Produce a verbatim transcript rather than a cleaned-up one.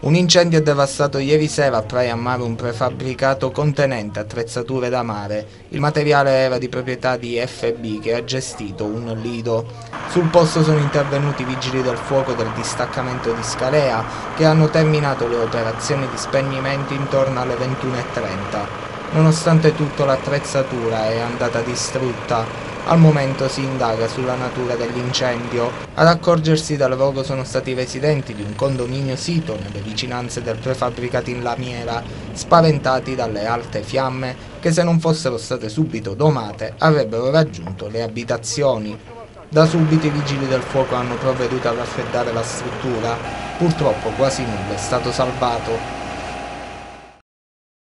Un incendio ha devastato ieri sera a Praia a Mare un prefabbricato contenente attrezzature da mare. Il materiale era di proprietà di F B che ha gestito un lido. Sul posto sono intervenuti i vigili del fuoco del distaccamento di Scalea che hanno terminato le operazioni di spegnimento intorno alle ventuno e trenta. Nonostante tutto l'attrezzatura è andata distrutta. Al momento si indaga sulla natura dell'incendio. Ad accorgersi del rogo sono stati i residenti di un condominio sito nelle vicinanze del prefabbricato in lamiera, spaventati dalle alte fiamme che, se non fossero state subito domate, avrebbero raggiunto le abitazioni. Da subito i vigili del fuoco hanno provveduto a raffreddare la struttura. Purtroppo quasi nulla è stato salvato.